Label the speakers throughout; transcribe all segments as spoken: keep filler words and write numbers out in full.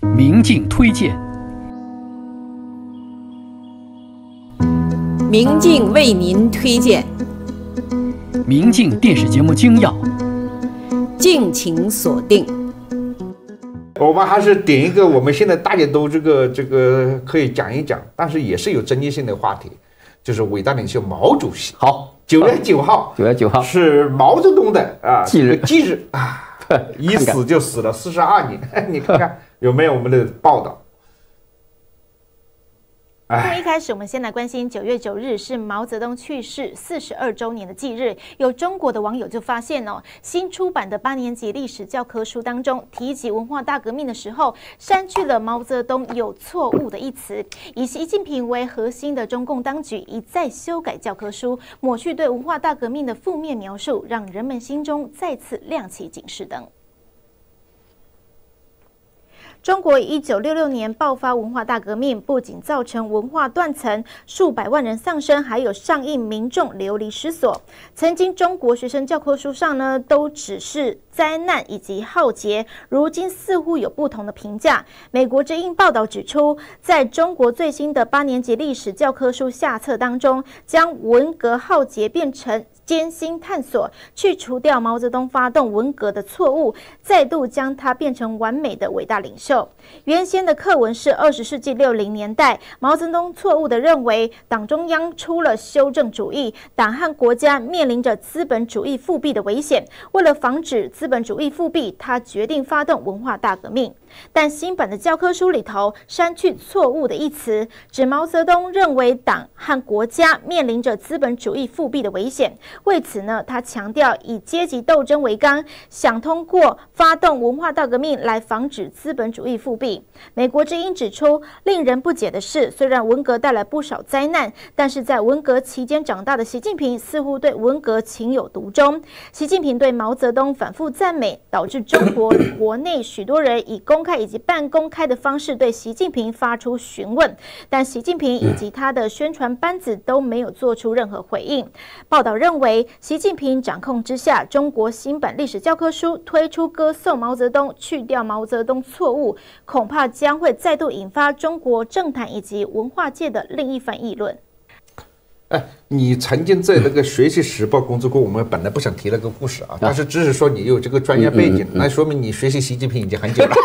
Speaker 1: 明镜推荐。
Speaker 2: 明镜为您推荐。
Speaker 1: 明镜电视节目精要，
Speaker 2: 敬请锁定。
Speaker 3: 我们还是点一个我们现在大家都这个这个可以讲一讲，但是也是有争议性的话题，就是伟大领袖毛主席。
Speaker 4: 好，
Speaker 3: 九月九号，
Speaker 4: 九月九号
Speaker 3: 是毛泽东的啊
Speaker 4: 忌日，
Speaker 3: 忌日啊，一死就死了四十二年，你看看有没有我们的报道？
Speaker 5: 那么一开始，我们先来关心九月九日是毛泽东去世四十二周年的忌日。有中国的网友就发现哦，新出版的八年级历史教科书当中提及文化大革命的时候，删去了毛泽东有错误的一词。以习近平为核心的中共当局一再修改教科书，抹去对文化大革命的负面描述，让人们心中再次亮起警示灯。中国一九六六年爆发文化大革命，不仅造成文化断层，数百万人丧生，还有上亿民众流离失所。曾经中国学生教科书上呢，都只是灾难以及浩劫，如今似乎有不同的评价。美国之音报道指出，在中国最新的八年级历史教科书下册当中，将文革浩劫变成艰辛探索，去除掉毛泽东发动文革的错误，再度将它变成完美的伟大领袖。原先的课文是二十世纪六零年代，毛泽东错误地认为党中央出了修正主义，党和国家面临着资本主义复辟的危险。为了防止资本主义复辟，他决定发动文化大革命。但新版的教科书里头删去错误的一词，指毛泽东认为党和国家面临着资本主义复辟的危险。为此呢，他强调以阶级斗争为纲，想通过发动文化大革命来防止资本主义复辟。美国之音指出，令人不解的是，虽然文革带来不少灾难，但是在文革期间长大的习近平似乎对文革情有独钟。习近平对毛泽东反复赞美，导致中国国内许多人以公开以及半公开的方式对习近平发出询问，但习近平以及他的宣传班子都没有做出任何回应。报道认为，习近平掌控之下，中国新版历史教科书推出歌颂毛泽东，去掉毛泽东错误，恐怕将会再度引发中国政坛以及文化界的另一番议论。
Speaker 3: 哎，你曾经在那个学习时报工作过，我们本来不想提那个故事啊，但是只是说你有这个专业背景，那说明你学习习近平已经很久了。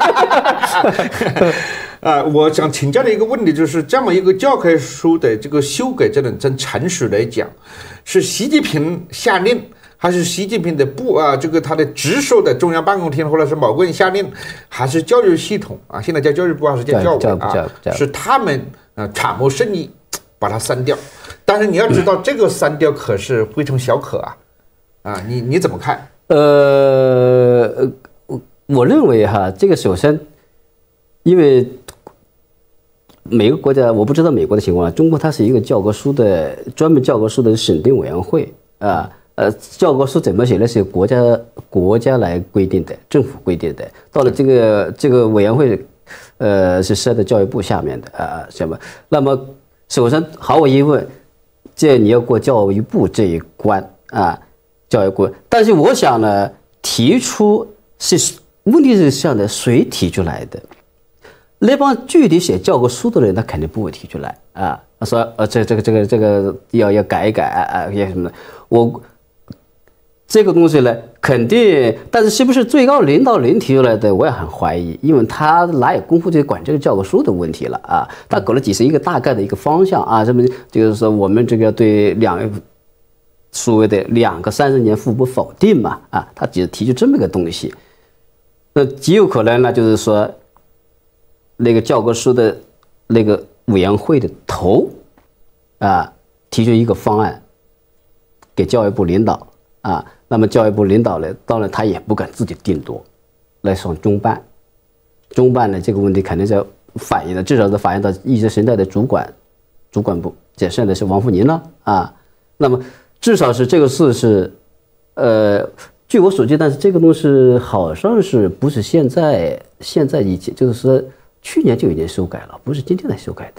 Speaker 3: 啊，我想请教的一个问题就是，这么一个教科书的这个修改，这种从程序来讲，是习近平下令，还是习近平的部啊，这个他的直属的中央办公厅或者是某个人下令，还是教育系统啊？现在叫教育部还是叫教委啊？是他们啊产谋胜意把它删掉。但是你要知道，这个删掉可是非同小可啊！啊，你你怎么看？
Speaker 4: 呃，我我认为哈，这个首先，因为每个国家，我不知道美国的情况，中国它是一个教科书的专门教科书的审定委员会啊，呃，教科书怎么写呢？是由国家国家来规定的，政府规定的。到了这个这个委员会，呃，是设在教育部下面的啊，什么？那么首先毫无疑问。这你要过教育部这一关啊，教育部。但是我想呢，提出是问题是这样的，谁提出来的？那帮具体写教科书的人，他肯定不会提出来啊。说呃，这这个这个这个要要改一改啊，要什么的。我这个东西呢，肯定，但是是不是最高领导人提出来的，我也很怀疑，因为他哪有功夫去管这个教科书的问题了啊？他给了只是一个大概的一个方向啊，什么就是说我们这个对两所谓的两个三十年互不否定嘛啊，他只是提出这么一个东西，那极有可能呢，就是说那个教科书的那个委员会的头啊，提出一个方案给教育部领导啊。那么教育部领导呢，当然他也不敢自己定夺，来上中办。中办呢这个问题肯定是反映的，至少是反映到意识形态的主管主管部，这现在是王沪宁了啊。那么至少是这个事是，呃，据我所知，但是这个东西好像是不是现在现在已经就是说去年就已经修改了，不是今天才修改的。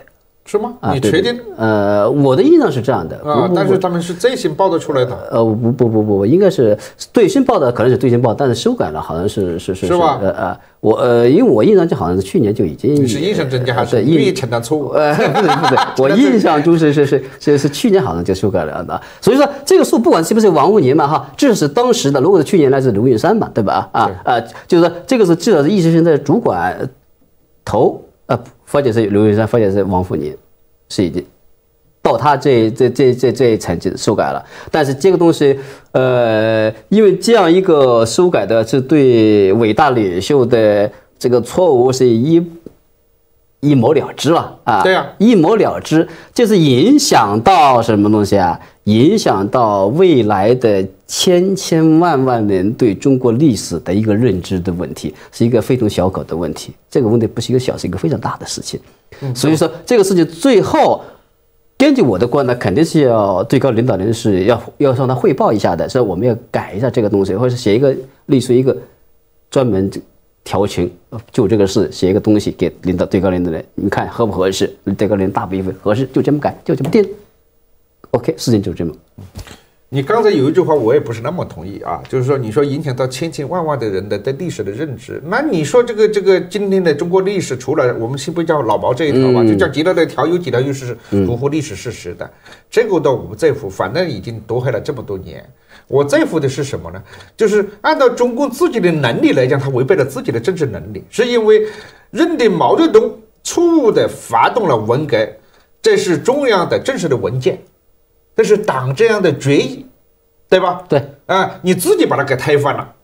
Speaker 3: 是吗？
Speaker 4: 啊，
Speaker 3: 你确定？
Speaker 4: 呃，我的印象是这样的
Speaker 3: 啊，但是他们是最新报道出来的。
Speaker 4: 呃，不不不不，应该是最新报的，可能是最新报，但是修改了，好像是是是
Speaker 3: 是吧？
Speaker 4: 呃呃，我呃，因为我印象就好像是去年就已经。
Speaker 3: 你是印象增加还是故意承担错误？
Speaker 4: 呃，不是不是，我印象中是是是是是去年好像就修改了的。所以说这个数不管是不是王沪宁嘛哈，这是当时的，如果是去年那是刘云山嘛，对吧？啊啊，就是说这个是至少是意识形态主管头啊，或者是刘云山，或者是王沪宁。是已经到他这这这这这一层级修改了，但是这个东西，呃，因为这样一个修改的是对伟大领袖的这个错误是一一抹了之了啊，
Speaker 3: 对啊，
Speaker 4: 一抹了之，就是影响到什么东西啊？影响到未来的千千万万人对中国历史的一个认知的问题，是一个非同小可的问题。这个问题不是一个小，是一个非常大的事情。所以说这个事情最后，根据我的观点，肯定是要最高领导人是要要向他汇报一下的，说我们要改一下这个东西，或者写一个类似一个专门调情，就这个事写一个东西给领导最高领导人，你看合不合适？最高领导人大部分合适，就这么改，就这么定。OK， 事情就这么。
Speaker 3: 你刚才有一句话我也不是那么同意啊，就是说你说影响到千千万万的人的对历史的认知，那你说这个这个今天的中国历史，除了我们先不叫老毛这一条吧，就讲其他的条有几条又是符合历史事实的，这个倒我不在乎，反正已经夺回了这么多年。我在乎的是什么呢？就是按照中共自己的能力来讲，他违背了自己的政治能力，是因为认定毛泽东错误的发动了文革，这是中央的正式的文件。这是党这样的决议，对吧？
Speaker 4: 对
Speaker 3: 啊，你自己把它给推翻了，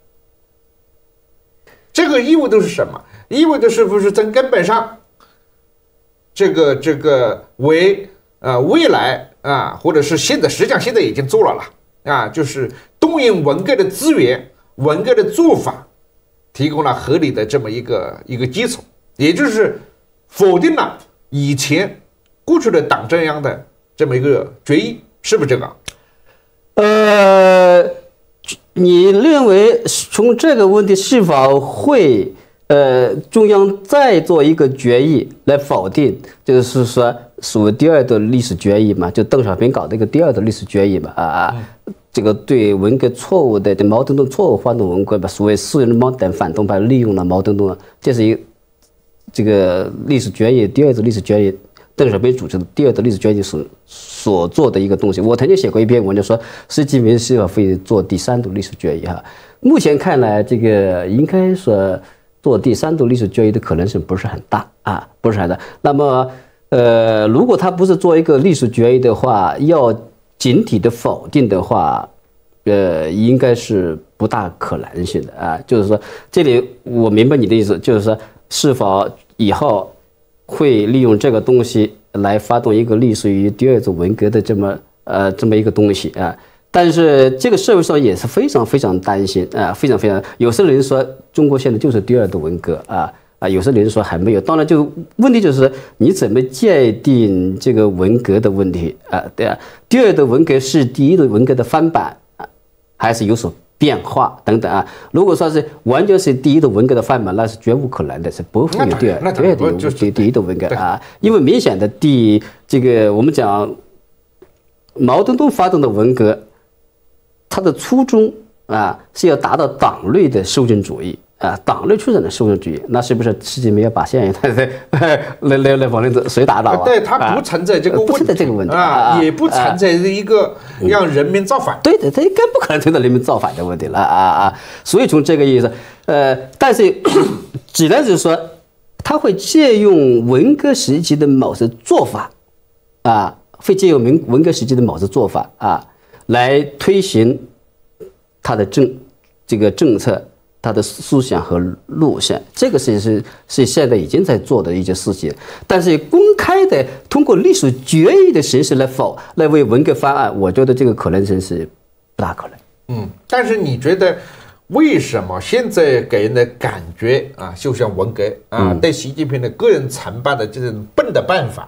Speaker 3: 这个意味着是什么？意味着是不是从根本上，这个这个为呃未来啊，或者是现在，实际上现在已经做了了啊，就是动用文革的资源、文革的做法，提供了合理的这么一个一个基础，也就是否定了以前过去的党中央的这么一个决议。是不是这个？
Speaker 4: 呃，你认为从这个问题是否会呃中央再做一个决议来否定，就是说所谓第二的历史决议嘛，就邓小平搞的一个第二的历史决议嘛啊啊，嗯、这个对文革错误的对毛泽东错误发动文革吧，所谓四人帮等反动派利用了毛泽东，这是一这个历史决议，第二次历史决议。邓小平主持的第二的历史决议所所做的一个东西，我曾经写过一篇文，就说习近平是否会做第三度历史决议哈。目前看来，这个应该说做第三度历史决议的可能性不是很大啊，不是很大。那么，呃，如果他不是做一个历史决议的话，要整体的否定的话，呃，应该是不大可能性的啊。就是说，这里我明白你的意思，就是说是否以后。会利用这个东西来发动一个类似于第二次文革的这么呃这么一个东西啊，但是这个社会上也是非常非常担心啊，非常非常。有些人说中国现在就是第二的文革啊啊，有些人说还没有。当然，就问题就是你怎么界定这个文革的问题啊？对啊，第二的文革是第一的文革的翻版啊，还是有所变化等等啊，如果说是完全是第一的文革的翻版，那是绝无可能的，是不会有第二、第二的第第一的文革啊，因为明显的第这个我们讲毛泽东发动的文革，他的初衷啊是要达到党内的修正主义啊，党内出现的修正主义，那是不是习近平要把现在来来来来往那谁打倒啊？
Speaker 3: 对，他不存在这个问题，
Speaker 4: 不存在这个问题
Speaker 3: 啊，也不存在一个让人民造反。
Speaker 4: 对的，他应该不可能存在人民造反的问题了啊啊！所以从这个意思，呃，但是只能是说，他会借用文革时期的某些做法啊，会借用文文革时期的某些做法啊，来推行他的政这个政策。他的思想和路线，这个是是是现在已经在做的一件事情，但是公开的通过历史决议的形式来否来为文革翻案，我觉得这个可能性是不大可能。
Speaker 3: 嗯，但是你觉得为什么现在给人的感觉啊，就像文革啊，嗯、对习近平的个人承办的这种笨的办法，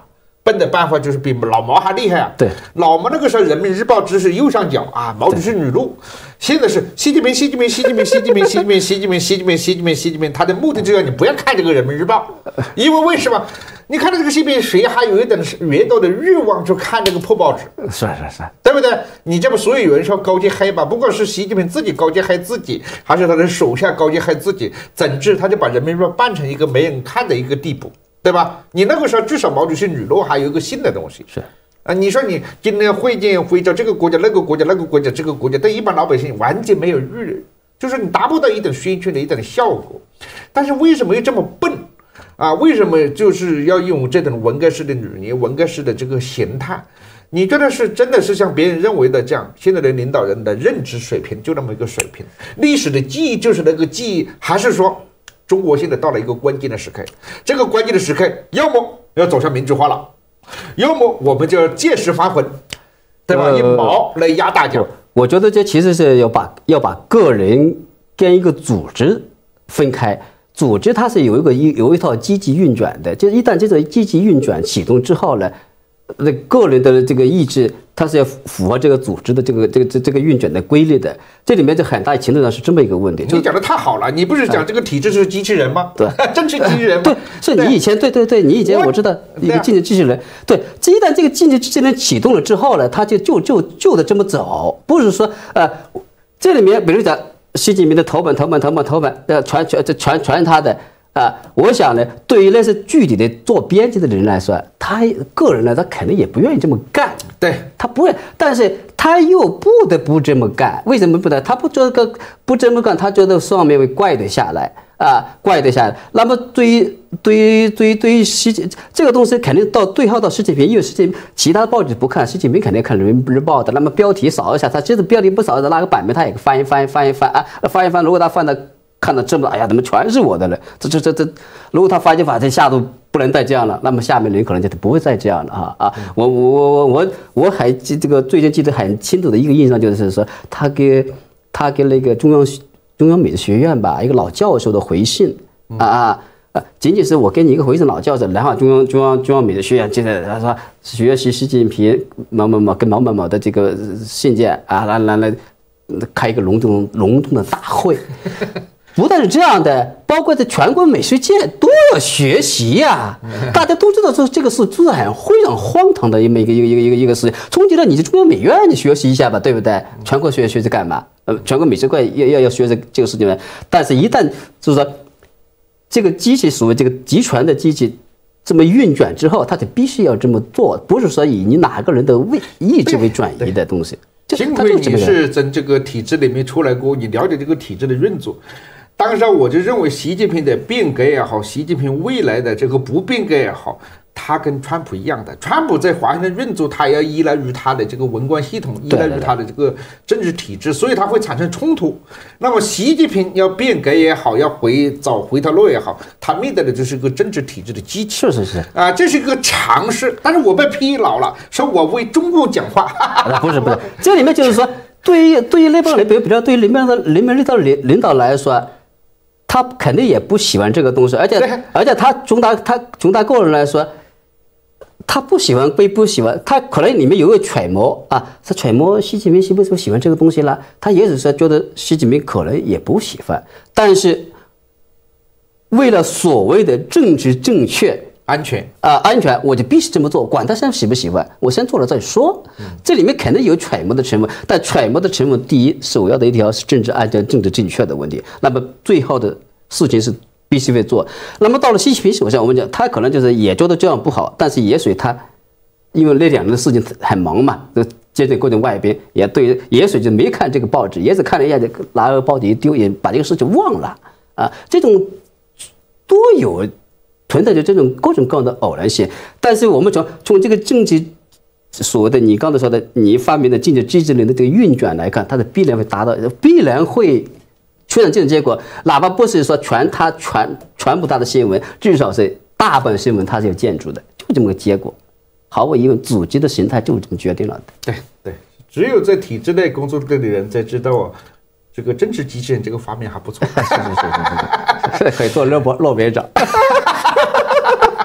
Speaker 3: 笨的办法就是比老毛还厉害啊！
Speaker 4: 对，
Speaker 3: 老毛那个时候人民日报只是右上角啊，毛主席语录，现在是习近平，习近平，习近平，习近平，习近平，习近平，习近平，习近平，习近平，他的目的就是要你不要看这个人民日报，因为为什么？你看到这个习近平，谁还有一点越多的欲望去看这个破报纸？
Speaker 4: 是是是，
Speaker 3: 对不对？你这不所有人说高级黑吧？不管是习近平自己高级黑自己，还是他的手下高级黑自己，总之他就把人民日报办成一个没人看的一个地步，对吧？你那个时候至少毛主席语录还有一个新的东西
Speaker 4: 是
Speaker 3: 啊。你说你今天会见会叫这个国家那个国家那个国家这个国家，对一般老百姓完全没有预，就是你达不到一点宣传的一点效果。但是为什么又这么笨？啊，为什么就是要用这种文革式的语言、文革式的这个形态？你觉得是真的是像别人认为的这样？现在的领导人的认知水平就那么一个水平，历史的记忆就是那个记忆，还是说中国现在到了一个关键的时刻？这个关键的时刻，要么要走向民主化了，要么我们就要借势发挥，对吧？一毛来压大家。
Speaker 4: 我觉得这其实是要把要把个人跟一个组织分开。组织它是有一个有一套积极运转的，就一旦这个积极运转启动之后呢，那个人的这个意志，它是要符合这个组织的这个这个这这个运转的规律的。这里面就很大程度上是这么一个问题。
Speaker 3: 你讲的太好了，你不是讲这个体制是机器人吗？
Speaker 4: 对，
Speaker 3: 真是机器人吗？
Speaker 4: 对，是你以前对对对，你以前我知道一个竞争机器人。对，这一旦这个竞争机器人启动了之后呢，它就就就就得这么走，不是说呃，这里面比如讲。习近平的头版、头版、头版、头版，呃，传传这传传他的啊、呃，我想呢，对于那些具体的做编辑的人来说，他个人呢，他肯定也不愿意这么干，
Speaker 3: 对
Speaker 4: 他不愿，但是他又不得不这么干，为什么不得？他不这个不这么干，他觉得上面会怪得下来啊，怪得下来。那么对于对于对于对于习这个东西，肯定到对号到习近平，因为习近平其他报纸不看，习近平肯定看人民日报的。那么标题扫一下，他其实标题不扫的那个版面，他也翻一翻翻一翻啊，翻一翻。如果他翻到看到这么，哎呀，怎么全是我的了？这这这这，如果他发现法这下都不能再这样了，那么下面人可能就不会再这样了啊啊！我我我我我还记这个最近记得很清楚的一个印象就是说，他给他给那个中央中央美术学院吧一个老教授的回信啊啊。仅仅是我给你一个回信，老教授，然后中央中央中央美术学院接着他说学习习近平某某某跟某某某的这个信件啊，来来来开一个隆重隆重的大会。不但是这样的，包括在全国美术界都要学习呀、啊。大家都知道说这个是做的很非常荒唐的一么一个一个一个一个一个事情。冲击了你的中央美院，你学习一下吧，对不对？全国学学这干嘛？呃，全国美术馆要要要学这这个事情呢。但是，一旦就是说这个机器所谓这个集权的机器这么运转之后，它就必须要这么做，不是说以你哪个人的为意志为转移的东西。
Speaker 3: 幸亏你是从这个体制里面出来过，你了解这个体制的运作。当时我就认为，习近平的变革也好，习近平未来的这个不变革也好，他跟川普一样的。川普在华盛顿运作，他要依赖于他的这个文官系统，依赖于他的这个政治体制，所以他会产生冲突。那么习近平要变革也好，要回找回头路也好，他面对的就是一个政治体制的机器。
Speaker 4: 是是是
Speaker 3: 啊，这是一个常识。但是我被批老了，说我为中共讲话。
Speaker 4: 不是不是，这里面就是说，对于对于那帮人，比如比较对于里面的里面领导领领导来说。他肯定也不喜欢这个东西，而且而且他从他他从他个人来说，他不喜欢归不喜欢，他可能里面有个揣摩啊，他揣摩习近平为什么喜欢这个东西了，他也许是觉得习近平可能也不喜欢，但是为了所谓的政治正确。
Speaker 3: 安全
Speaker 4: 啊、呃，安全，我就必须这么做，管他先喜不喜欢，我先做了再说。这里面肯定有揣摩的成分，但揣摩的成分，第一，首要的一条是政治安全、政治正确的问题。那么最后的事情是必须会做。那么到了习近平手上，我们讲他可能就是也觉得这样不好，但是也许他因为那两年的事情很忙嘛，就接着各种外宾也对，也许就没看这个报纸，也只看了一下，就拿个报纸一丢，也把这个事情忘了啊。这种都有。存在着这种各种各样的偶然性，但是我们从从这个政治所谓的你刚才说的你发明的政治机制里的这个运转来看，它的必然会达到，必然会出现这种结果。哪怕不是说全它全全部它的新闻，至少是大部分新闻它是有建筑的，就这么个结果。毫无疑问，组织的形态就是这么决定了的。
Speaker 3: 对对，只有在体制内工作的人才知道。这个政治机器人这个发明还不错，
Speaker 4: 是是是是是，可以做诺贝诺贝尔奖。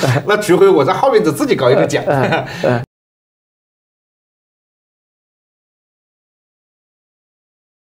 Speaker 3: 那除非我在后面就自己搞一个奖。